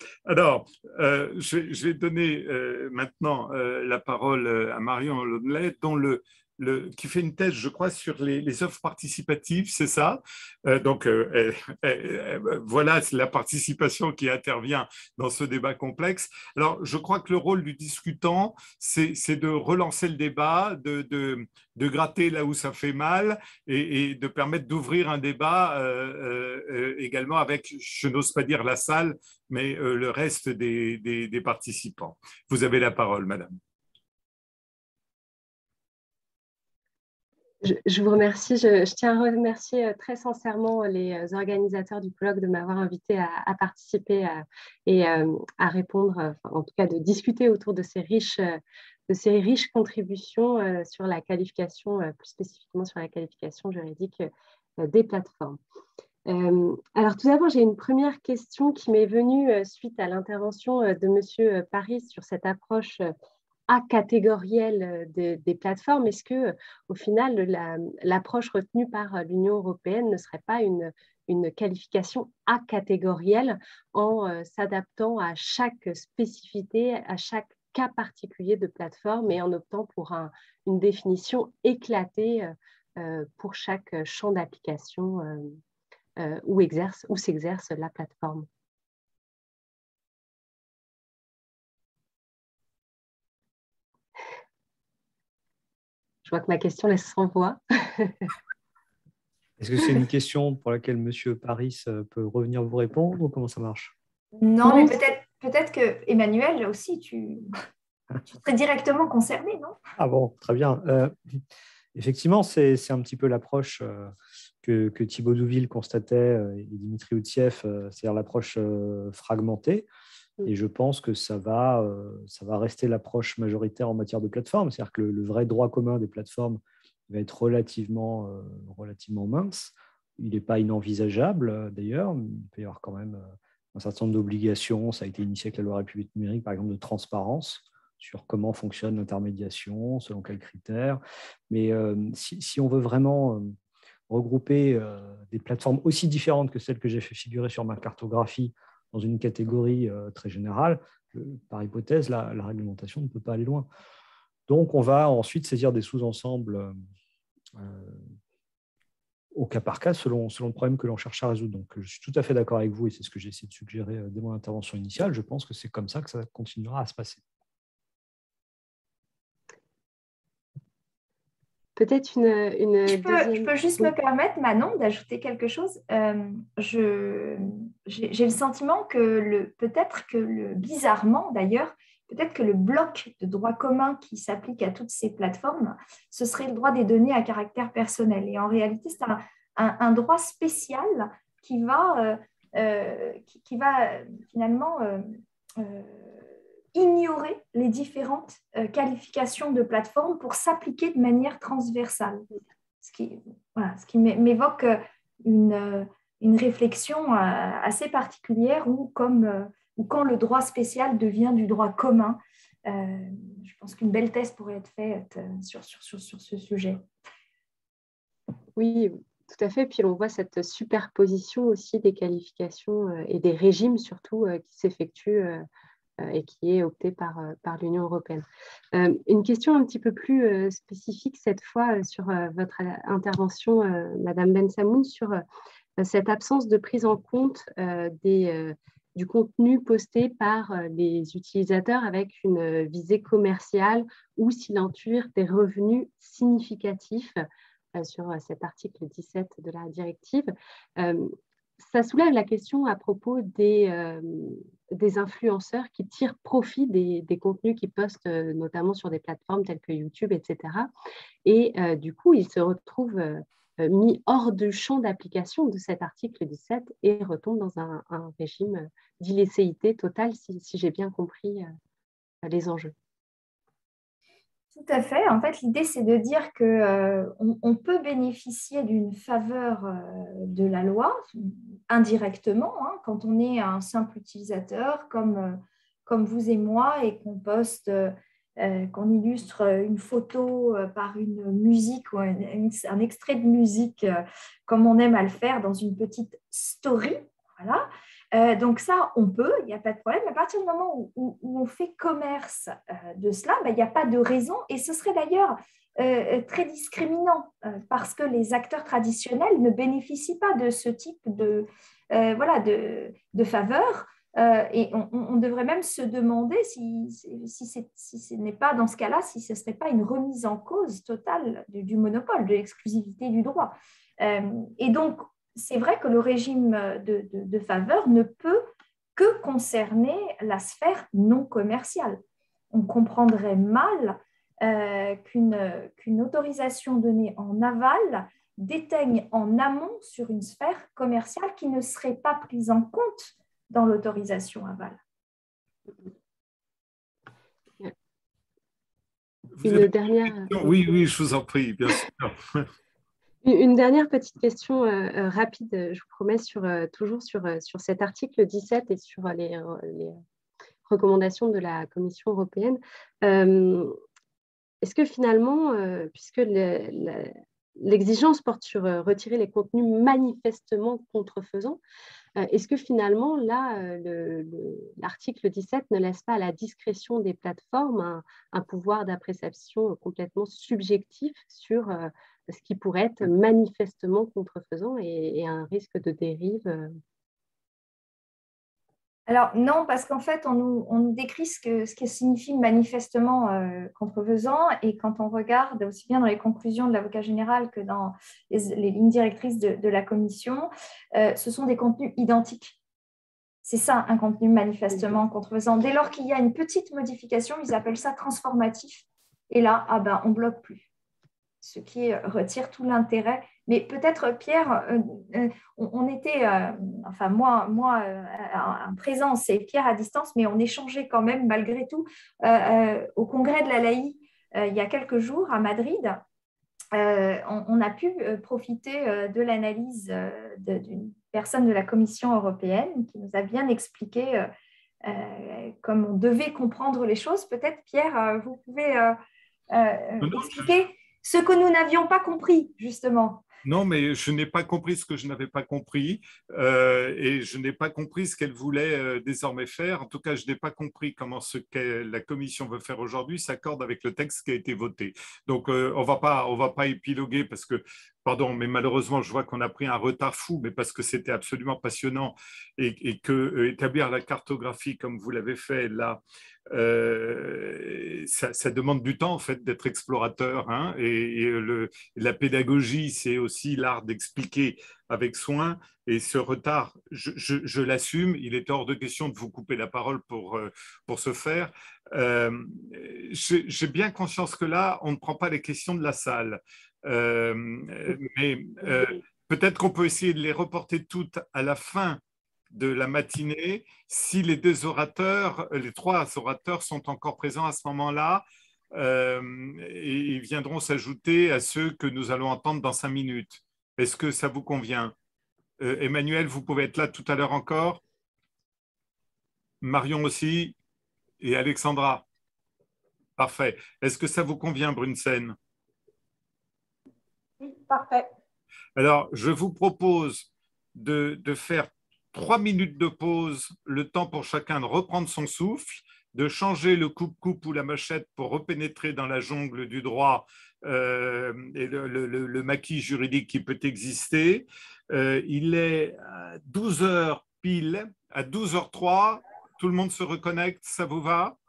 Alors, je vais donner maintenant la parole à Marion Launay, qui fait une thèse, je crois, sur les offres participatives, c'est ça? Donc, voilà, c'est la participation qui intervient dans ce débat complexe. Alors, je crois que le rôle du discutant, c'est de relancer le débat, de gratter là où ça fait mal et de permettre d'ouvrir un débat également avec, je n'ose pas dire la salle, mais le reste des participants. Vous avez la parole, madame. Je vous remercie. Je tiens à remercier très sincèrement les organisateurs du colloque de m'avoir invité à participer et à répondre, enfin, en tout cas de discuter autour de ces riches contributions sur la qualification, plus spécifiquement sur la qualification juridique des plateformes. Alors tout d'abord, j'ai une première question qui m'est venue suite à l'intervention de Monsieur Paris sur cette approche acatégorielle des plateformes. Est-ce que, au final, l'approche retenue par l'Union européenne ne serait pas une qualification acatégorielle en s'adaptant à chaque spécificité, à chaque cas particulier de plateforme et en optant pour une définition éclatée pour chaque champ d'application où s'exerce la plateforme? Je vois que ma question laisse sans voix. Est-ce que c'est une question pour laquelle M. Paris peut revenir vous répondre ou comment ça marche? Non, mais peut-être que Emmanuel aussi, tu serais directement concerné, non? Ah bon, très bien. Effectivement, c'est un petit peu l'approche que Thibaut Douville constatait et Dimitri Outsieff, c'est-à-dire l'approche fragmentée. Et je pense que ça va rester l'approche majoritaire en matière de plateforme. C'est-à-dire que le vrai droit commun des plateformes va être relativement mince. Il n'est pas inenvisageable, d'ailleurs. Il peut y avoir quand même un certain nombre d'obligations. Ça a été initié avec la loi République numérique, par exemple, de transparence sur comment fonctionne l'intermédiation, selon quels critères. Mais si on veut vraiment regrouper des plateformes aussi différentes que celles que j'ai fait figurer sur ma cartographie dans une catégorie très générale, par hypothèse, la réglementation ne peut pas aller loin. Donc, on va ensuite saisir des sous-ensembles au cas par cas, selon le problème que l'on cherche à résoudre. Donc, je suis tout à fait d'accord avec vous, et c'est ce que j'ai essayé de suggérer dès mon intervention initiale. Je pense que c'est comme ça que ça continuera à se passer. Peut-être Je peux juste me permettre, Manon, d'ajouter quelque chose. J'ai le sentiment que bizarrement d'ailleurs, peut-être que le bloc de droit commun qui s'applique à toutes ces plateformes, ce serait le droit des données à caractère personnel. Et en réalité, c'est un droit spécial qui va finalement ignorer les différentes qualifications de plateforme pour s'appliquer de manière transversale. Ce qui m'évoque une réflexion assez particulière où quand le droit spécial devient du droit commun, je pense qu'une belle thèse pourrait être faite sur ce sujet. Oui, tout à fait. Puis on voit cette superposition aussi des qualifications et des régimes surtout qui s'effectuent et qui est opté par l'Union européenne. Une question un petit peu plus spécifique cette fois sur votre intervention, Madame Bensamoun, sur cette absence de prise en compte du contenu posté par les utilisateurs avec une visée commerciale ou s'il en tire des revenus significatifs sur cet article 17 de la directive. Ça soulève la question à propos des influenceurs qui tirent profit des contenus qu'ils postent, notamment sur des plateformes telles que YouTube, etc. Et du coup, ils se retrouvent mis hors du champ d'application de cet article 17 et retombent dans un régime d'illicéité totale, si j'ai bien compris les enjeux. Tout à fait. En fait, l'idée, c'est de dire qu'on peut bénéficier d'une faveur de la loi indirectement, quand on est un simple utilisateur comme vous et moi et qu'on poste, qu'on illustre une photo par une musique ou un extrait de musique comme on aime à le faire dans une petite story. Voilà. Donc ça, on peut, il n'y a pas de problème. À partir du moment où on fait commerce de cela, ben, il n'y a pas de raison. Et ce serait d'ailleurs très discriminant parce que les acteurs traditionnels ne bénéficient pas de ce type voilà, de faveur. Et on devrait même se demander si ce n'est pas dans ce cas-là, si ce ne serait pas une remise en cause totale du monopole, de l'exclusivité du droit. Et donc, c'est vrai que le régime de faveur ne peut que concerner la sphère non commerciale. On comprendrait mal qu'une autorisation donnée en aval déteigne en amont sur une sphère commerciale qui ne serait pas prise en compte dans l'autorisation aval. Une dernière... Oui, oui, je vous en prie, bien sûr. Une dernière petite question rapide, je vous promets, toujours sur cet article 17 et sur les recommandations de la Commission européenne. Est-ce que finalement, puisque l'exigence porte sur retirer les contenus manifestement contrefaisants, est-ce que finalement, là, l'article 17 ne laisse pas à la discrétion des plateformes un pouvoir d'appréciation complètement subjectif sur ce qui pourrait être manifestement contrefaisant et un risque de dérive? Alors non, parce qu'en fait, on nous décrit ce que signifie manifestement contrefaisant, et quand on regarde aussi bien dans les conclusions de l'avocat général que dans les lignes directrices de la commission, ce sont des contenus identiques. C'est ça, un contenu manifestement contrefaisant. Dès lors qu'il y a une petite modification, ils appellent ça transformatif. Et là, ah ben, on ne bloque plus, ce qui retire tout l'intérêt. Mais peut-être, Pierre, on était, enfin moi en présence et Pierre à distance, mais on échangeait quand même malgré tout au congrès de la LAI il y a quelques jours à Madrid. On a pu profiter de l'analyse d'une personne de la Commission européenne qui nous a bien expliqué comme on devait comprendre les choses. Peut-être, Pierre, vous pouvez expliquer ce que nous n'avions pas compris, justement. Non, mais je n'ai pas compris ce que je n'avais pas compris et je n'ai pas compris ce qu'elle voulait désormais faire. En tout cas, je n'ai pas compris comment ce que la Commission veut faire aujourd'hui s'accorde avec le texte qui a été voté. Donc, on va pas épiloguer parce que, pardon, mais malheureusement, je vois qu'on a pris un retard fou, mais parce que c'était absolument passionnant et que établir la cartographie comme vous l'avez fait là, ça demande du temps en fait d'être explorateur, hein, et la pédagogie c'est aussi l'art d'expliquer avec soin, et ce retard je l'assume, il est hors de question de vous couper la parole pour ce faire. J'ai bien conscience que là on ne prend pas les questions de la salle, mais peut-être qu'on peut essayer de les reporter toutes à la fin de la matinée, si les trois orateurs sont encore présents à ce moment-là, et ils viendront s'ajouter à ceux que nous allons entendre dans 5 minutes. Est-ce que ça vous convient? Emmanuel, vous pouvez être là tout à l'heure encore? Marion aussi? Et Alexandra? Parfait. Est-ce que ça vous convient, Brunsen? Oui, parfait. Alors, je vous propose de faire 3 minutes de pause, le temps pour chacun de reprendre son souffle, de changer le coupe-coupe ou la machette pour repénétrer dans la jungle du droit et le maquis juridique qui peut exister. Il est à 12 heures pile, à 12h03, tout le monde se reconnecte, ça vous va?